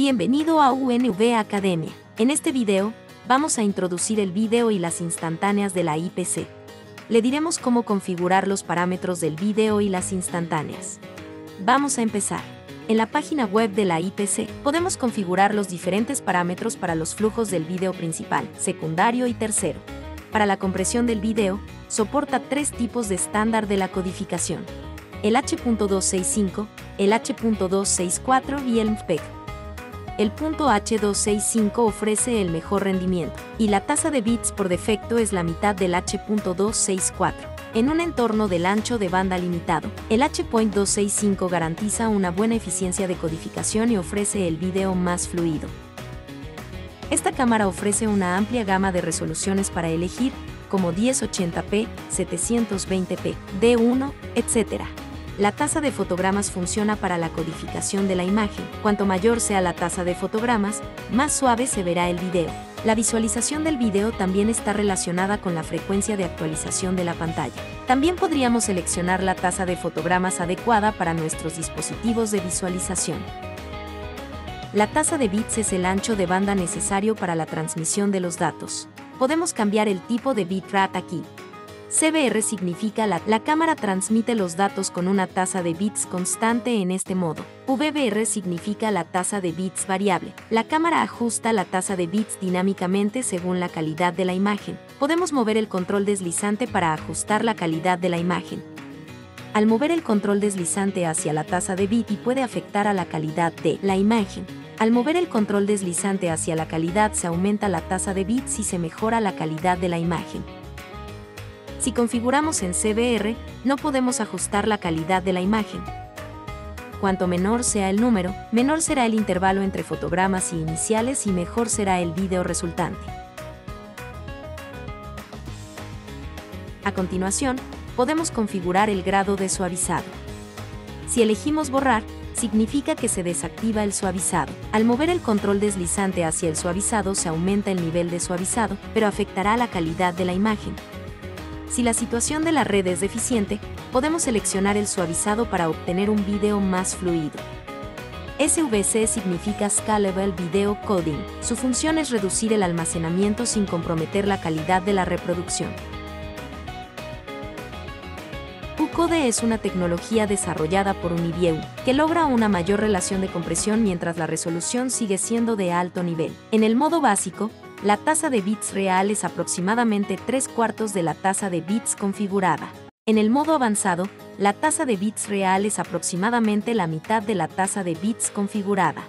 Bienvenido a UNV Academia. En este video, vamos a introducir el vídeo y las instantáneas de la IPC. Le diremos cómo configurar los parámetros del vídeo y las instantáneas. Vamos a empezar. En la página web de la IPC, podemos configurar los diferentes parámetros para los flujos del vídeo principal, secundario y tercero. Para la compresión del vídeo, soporta tres tipos de estándar de la codificación: el H.265, el H.264 y el MPEG. El .H265 ofrece el mejor rendimiento, y la tasa de bits por defecto es la mitad del H.264. En un entorno del ancho de banda limitado, el H.265 garantiza una buena eficiencia de codificación y ofrece el vídeo más fluido. Esta cámara ofrece una amplia gama de resoluciones para elegir, como 1080p, 720p, D1, etc. La tasa de fotogramas funciona para la codificación de la imagen. Cuanto mayor sea la tasa de fotogramas, más suave se verá el vídeo. La visualización del vídeo también está relacionada con la frecuencia de actualización de la pantalla. También podríamos seleccionar la tasa de fotogramas adecuada para nuestros dispositivos de visualización. La tasa de bits es el ancho de banda necesario para la transmisión de los datos. Podemos cambiar el tipo de bitrate aquí. CBR significa la cámara transmite los datos con una tasa de bits constante en este modo. VBR significa la tasa de bits variable. La cámara ajusta la tasa de bits dinámicamente según la calidad de la imagen. Podemos mover el control deslizante para ajustar la calidad de la imagen. Al mover el control deslizante hacia la tasa de bit puede afectar a la calidad de la imagen. Al mover el control deslizante hacia la calidad se aumenta la tasa de bits y se mejora la calidad de la imagen. Si configuramos en CBR, no podemos ajustar la calidad de la imagen. Cuanto menor sea el número, menor será el intervalo entre fotogramas y iniciales y mejor será el vídeo resultante. A continuación, podemos configurar el grado de suavizado. Si elegimos borrar, significa que se desactiva el suavizado. Al mover el control deslizante hacia el suavizado se aumenta el nivel de suavizado, pero afectará la calidad de la imagen. Si la situación de la red es deficiente, podemos seleccionar el suavizado para obtener un vídeo más fluido. SVC significa Scalable Video Coding. Su función es reducir el almacenamiento sin comprometer la calidad de la reproducción. UCode es una tecnología desarrollada por Uniview, que logra una mayor relación de compresión mientras la resolución sigue siendo de alto nivel. En el modo básico, la tasa de bits real es aproximadamente 3/4 de la tasa de bits configurada. En el modo avanzado, la tasa de bits real es aproximadamente la mitad de la tasa de bits configurada.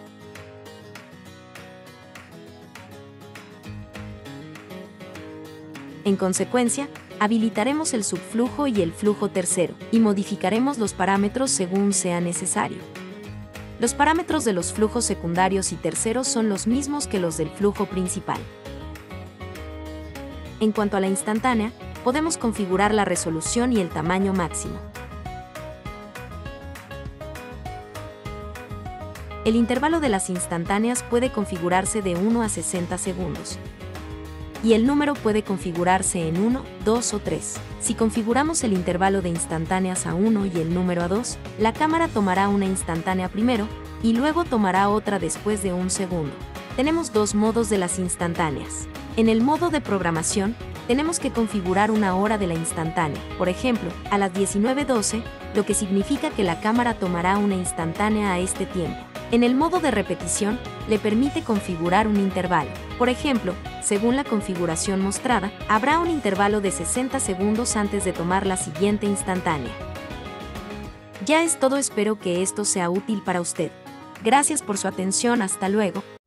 En consecuencia, habilitaremos el subflujo y el flujo tercero, y modificaremos los parámetros según sea necesario. Los parámetros de los flujos secundarios y terceros son los mismos que los del flujo principal. En cuanto a la instantánea, podemos configurar la resolución y el tamaño máximo. El intervalo de las instantáneas puede configurarse de 1 a 60 segundos. Y el número puede configurarse en 1, 2 o 3. Si configuramos el intervalo de instantáneas a 1 y el número a 2, la cámara tomará una instantánea primero, y luego tomará otra después de un segundo. Tenemos dos modos de las instantáneas. En el modo de programación, tenemos que configurar una hora de la instantánea, por ejemplo, a las 19:12, lo que significa que la cámara tomará una instantánea a este tiempo. En el modo de repetición, le permite configurar un intervalo. Por ejemplo, según la configuración mostrada, habrá un intervalo de 60 segundos antes de tomar la siguiente instantánea. Ya es todo, espero que esto sea útil para usted. Gracias por su atención, hasta luego.